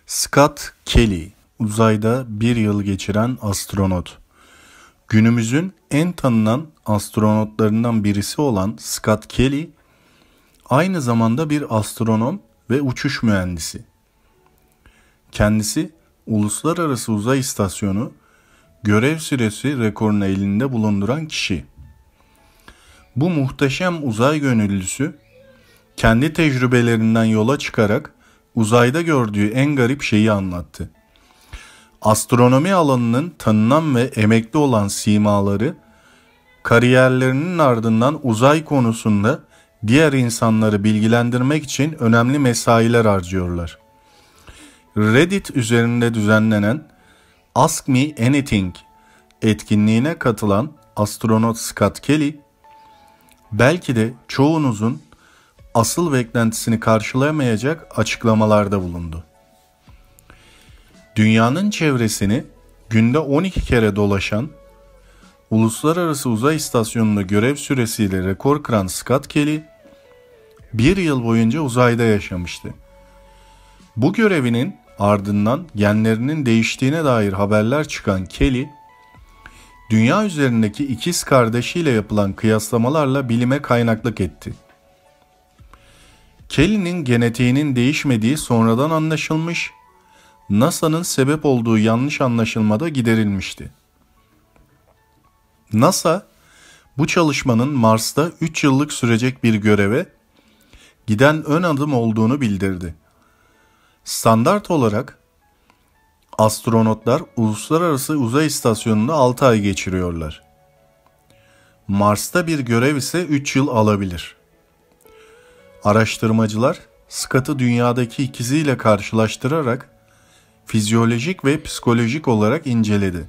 Scott Kelly, uzayda bir yıl geçiren astronot. Günümüzün en tanınan astronotlarından birisi olan Scott Kelly, aynı zamanda bir astronom ve uçuş mühendisi. Kendisi, Uluslararası Uzay İstasyonu görev süresi rekorunu elinde bulunduran kişi. Bu muhteşem uzay gönüllüsü, kendi tecrübelerinden yola çıkarak uzayda gördüğü en garip şeyi anlattı. Astronomi alanının tanınan ve emekli olan simaları, kariyerlerinin ardından uzay konusunda diğer insanları bilgilendirmek için önemli mesailer harcıyorlar. Reddit üzerinde düzenlenen Ask Me Anything etkinliğine katılan astronot Scott Kelly, belki de çoğunuzun asıl beklentisini karşılayamayacak açıklamalarda bulundu. Dünyanın çevresini günde 12 kere dolaşan, Uluslararası Uzay İstasyonu'nda görev süresiyle rekor kıran Scott Kelly, bir yıl boyunca uzayda yaşamıştı. Bu görevinin ardından genlerinin değiştiğine dair haberler çıkan Kelly, dünya üzerindeki ikiz kardeşiyle yapılan kıyaslamalarla bilime kaynaklık etti. Kelly'nin genetiğinin değişmediği sonradan anlaşılmış, NASA'nın sebep olduğu yanlış anlaşılmada giderilmişti. NASA, bu çalışmanın Mars'ta 3 yıllık sürecek bir göreve giden ön adım olduğunu bildirdi. Standart olarak astronotlar Uluslararası Uzay İstasyonu'nda 6 ay geçiriyorlar. Mars'ta bir görev ise 3 yıl alabilir. Araştırmacılar Scott'ı dünyadaki ikiziyle karşılaştırarak fizyolojik ve psikolojik olarak inceledi.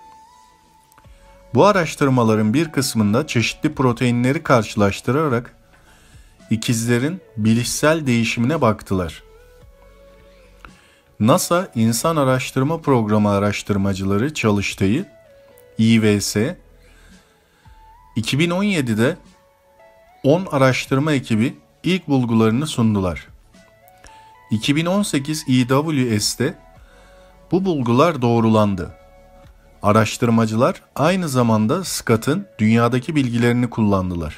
Bu araştırmaların bir kısmında çeşitli proteinleri karşılaştırarak ikizlerin bilişsel değişimine baktılar. NASA İnsan Araştırma Programı araştırmacıları çalıştayı IVS 2017'de 10 araştırma ekibi ilk bulgularını sundular. 2018 EWS'te bu bulgular doğrulandı. Araştırmacılar aynı zamanda Scott'ın dünyadaki bilgilerini kullandılar.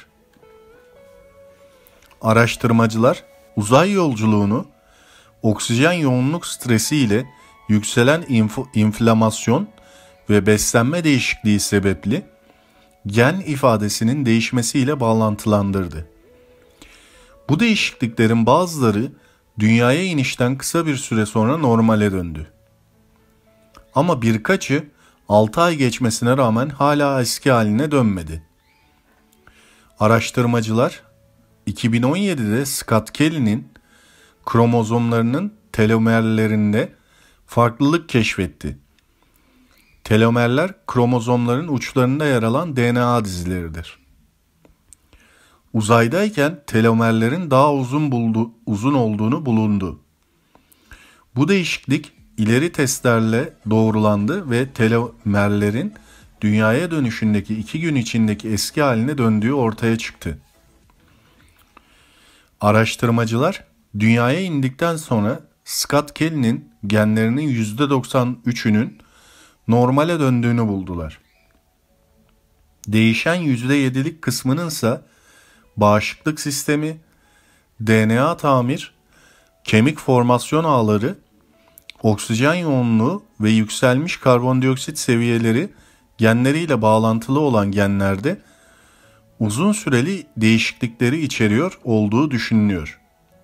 Araştırmacılar uzay yolculuğunu oksijen yoğunluk stresi ile yükselen inflamasyon ve beslenme değişikliği sebepli gen ifadesinin değişmesiyle bağlantılandırdı. Bu değişikliklerin bazıları dünyaya inişten kısa bir süre sonra normale döndü. Ama birkaçı 6 ay geçmesine rağmen hala eski haline dönmedi. Araştırmacılar 2017'de Scott Kelly'nin kromozomlarının telomerlerinde farklılık keşfetti. Telomerler kromozomların uçlarında yer alan DNA dizileridir. Uzaydayken telomerlerin daha uzun olduğunu bulundu. Bu değişiklik ileri testlerle doğrulandı ve telomerlerin dünyaya dönüşündeki 2 gün içindeki eski haline döndüğü ortaya çıktı. Araştırmacılar dünyaya indikten sonra Scott Kelly'nin genlerinin %93'ünün normale döndüğünü buldular. Değişen %7'lik kısmının ise bağışıklık sistemi, DNA tamir, kemik formasyon ağları, oksijen yoğunluğu ve yükselmiş karbondioksit seviyeleri genleriyle bağlantılı olan genlerde uzun süreli değişiklikleri içeriyor olduğu düşünülüyor.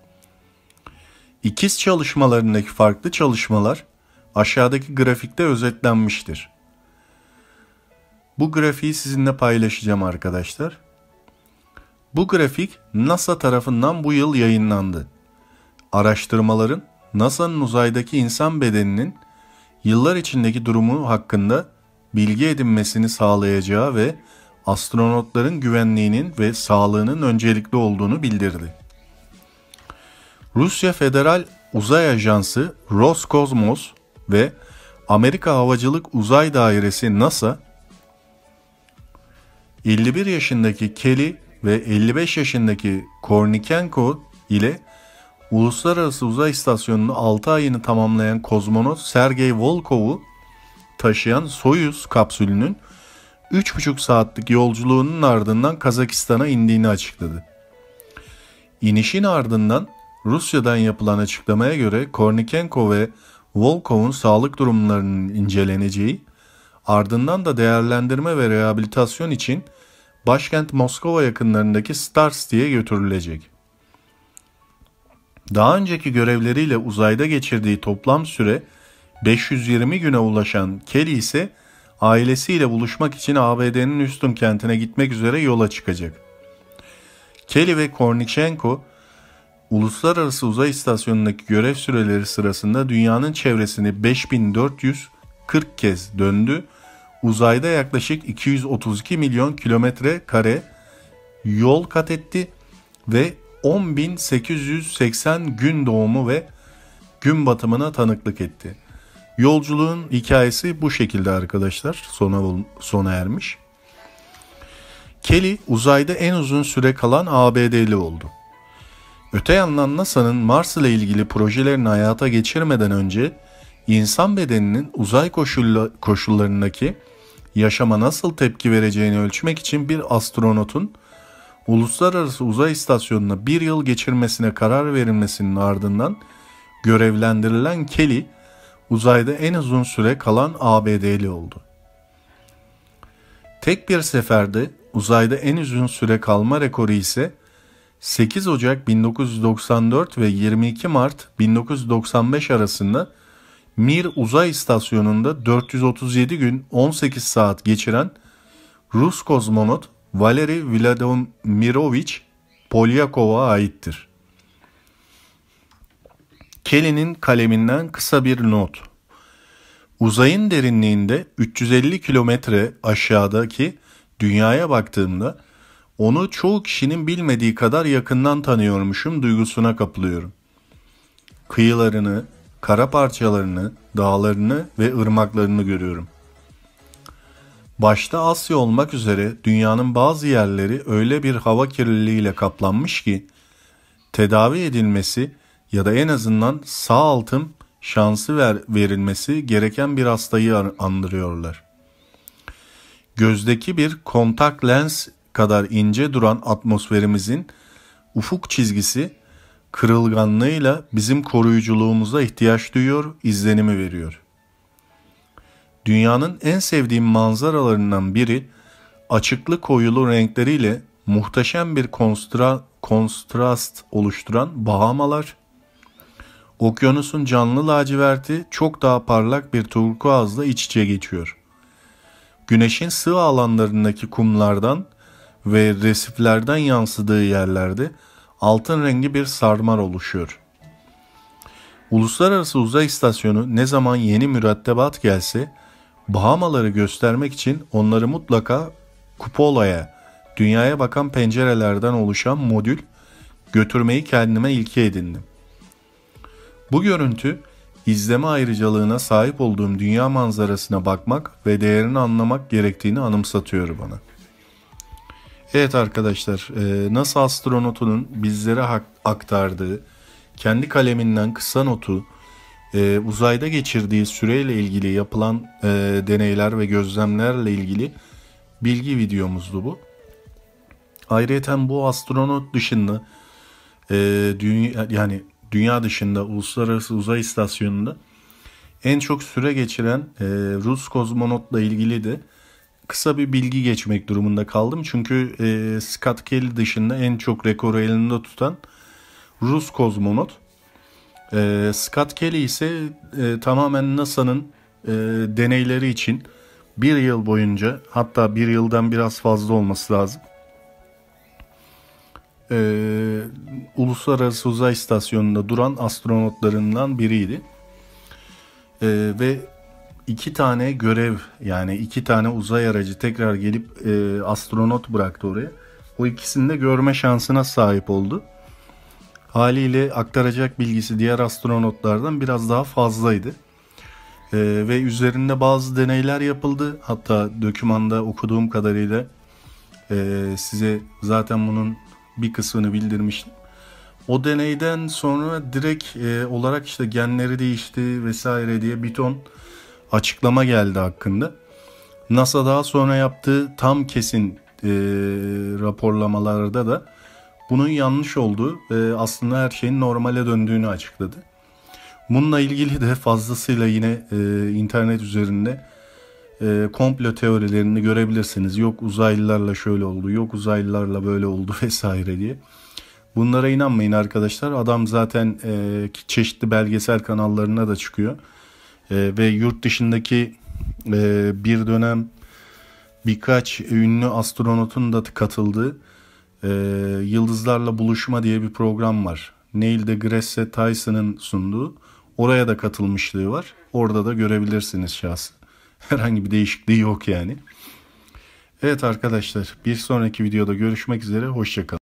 İkiz çalışmalarındaki farklı çalışmalar aşağıdaki grafikte özetlenmiştir. Bu grafiği sizinle paylaşacağım arkadaşlar. Bu grafik NASA tarafından bu yıl yayınlandı. Araştırmaların NASA'nın uzaydaki insan bedeninin yıllar içindeki durumu hakkında bilgi edinmesini sağlayacağı ve astronotların güvenliğinin ve sağlığının öncelikli olduğunu bildirdi. Rusya Federal Uzay Ajansı Roskosmos ve Amerika Havacılık Uzay Dairesi NASA, 51 yaşındaki Kelly ve 55 yaşındaki Kornikenko ile Uluslararası Uzay İstasyonu'nun 6 ayını tamamlayan kozmonot Sergey Volkov'u taşıyan Soyuz kapsülünün 3,5 saatlik yolculuğunun ardından Kazakistan'a indiğini açıkladı. İnişin ardından Rusya'dan yapılan açıklamaya göre Kornikenko ve Volkov'un sağlık durumlarının inceleneceği, ardından da değerlendirme ve rehabilitasyon için başkent Moskova yakınlarındaki Starski'ye götürülecek. Daha önceki görevleriyle uzayda geçirdiği toplam süre 520 güne ulaşan Kelly ise ailesiyle buluşmak için ABD'nin Houston kentine gitmek üzere yola çıkacak. Kelly ve Kornichenko, Uluslararası Uzay İstasyonu'ndaki görev süreleri sırasında dünyanın çevresini 5440 kez döndü, uzayda yaklaşık 232 milyon kilometre kare yol kat etti ve 10.880 gün doğumu ve gün batımına tanıklık etti. Yolculuğun hikayesi bu şekilde arkadaşlar sona ermiş. Kelly uzayda en uzun süre kalan ABD'li oldu. Öte yandan NASA'nın Mars ile ilgili projelerini hayata geçirmeden önce insan bedeninin uzay koşullarındaki yaşama nasıl tepki vereceğini ölçmek için bir astronotun Uluslararası Uzay İstasyonu'na bir yıl geçirmesine karar verilmesinin ardından görevlendirilen Kelly, uzayda en uzun süre kalan ABD'li oldu. Tek bir seferde uzayda en uzun süre kalma rekoru ise 8 Ocak 1994 ve 22 Mart 1995 arasında Mir Uzay İstasyonu'nda 437 gün 18 saat geçiren Rus kozmonot Valery Vladimirovich Polyakov'a aittir. Kelly'nin kaleminden kısa bir not. Uzayın derinliğinde 350 kilometre aşağıdaki dünyaya baktığımda onu çoğu kişinin bilmediği kadar yakından tanıyormuşum duygusuna kapılıyorum. Kıyılarını, kara parçalarını, dağlarını ve ırmaklarını görüyorum. Başta Asya olmak üzere dünyanın bazı yerleri öyle bir hava kirliliğiyle kaplanmış ki tedavi edilmesi ya da en azından sağ altım şansı verilmesi gereken bir hastayı andırıyorlar. Gözdeki bir kontak lens kadar ince duran atmosferimizin ufuk çizgisi kırılganlığıyla bizim koruyuculuğumuza ihtiyaç duyuyor, izlenimi veriyor. Dünyanın en sevdiğim manzaralarından biri açıklı koyulu renkleriyle muhteşem bir kontrast oluşturan Bahamalar, okyanusun canlı laciverti çok daha parlak bir turkuazla iç içe geçiyor. Güneşin sığ alanlarındaki kumlardan ve resiflerden yansıdığı yerlerde altın rengi bir sarmal oluşuyor. Uluslararası Uzay İstasyonu ne zaman yeni mürettebat gelse Bahamaları göstermek için onları mutlaka kupolaya, dünyaya bakan pencerelerden oluşan modül götürmeyi kendime ilke edindim. Bu görüntü izleme ayrıcalığına sahip olduğum dünya manzarasına bakmak ve değerini anlamak gerektiğini anımsatıyor bana. Evet arkadaşlar, NASA astronotunun bizlere aktardığı kendi kaleminden kısa notu, uzayda geçirdiği süreyle ilgili yapılan deneyler ve gözlemlerle ilgili bilgi videomuzdu bu. Ayrıca bu astronot dışında dünya dışında Uluslararası Uzay İstasyonu'nda en çok süre geçiren Rus kozmonotla ilgili de kısa bir bilgi geçmek durumunda kaldım. Çünkü Scott Kelly dışında en çok rekoru elinde tutan Rus kozmonot. Scott Kelly ise tamamen NASA'nın deneyleri için bir yıl boyunca, hatta bir yıldan biraz fazla olması lazım, Uluslararası Uzay İstasyonu'nda duran astronotlarından biriydi. Ve 2 tane görev, yani 2 tane uzay aracı tekrar gelip astronot bıraktı oraya. O ikisini de görme şansına sahip oldu. Haliyle aktaracak bilgisi diğer astronotlardan biraz daha fazlaydı. Ve üzerinde bazı deneyler yapıldı. Hatta dokümanda okuduğum kadarıyla size zaten bunun bir kısmını bildirmiştim. O deneyden sonra direkt olarak işte genleri değişti vesaire diye bir ton açıklama geldi hakkında. NASA daha sonra yaptığı tam kesin raporlamalarda da bunun yanlış olduğu, aslında her şeyin normale döndüğünü açıkladı. Bununla ilgili de fazlasıyla yine internet üzerinde komplo teorilerini görebilirsiniz. Yok uzaylılarla şöyle oldu, yok uzaylılarla böyle oldu vesaire diye. Bunlara inanmayın arkadaşlar. Adam zaten çeşitli belgesel kanallarına da çıkıyor. Ve yurt dışındaki bir dönem birkaç ünlü astronotun da katıldığı Yıldızlarla Buluşma diye bir program var. Neil deGrasse Tyson'ın sunduğu. Oraya da katılmışlığı var. Orada da görebilirsiniz şahsen. Herhangi bir değişikliği yok yani. Evet arkadaşlar, bir sonraki videoda görüşmek üzere. Hoşça kalın.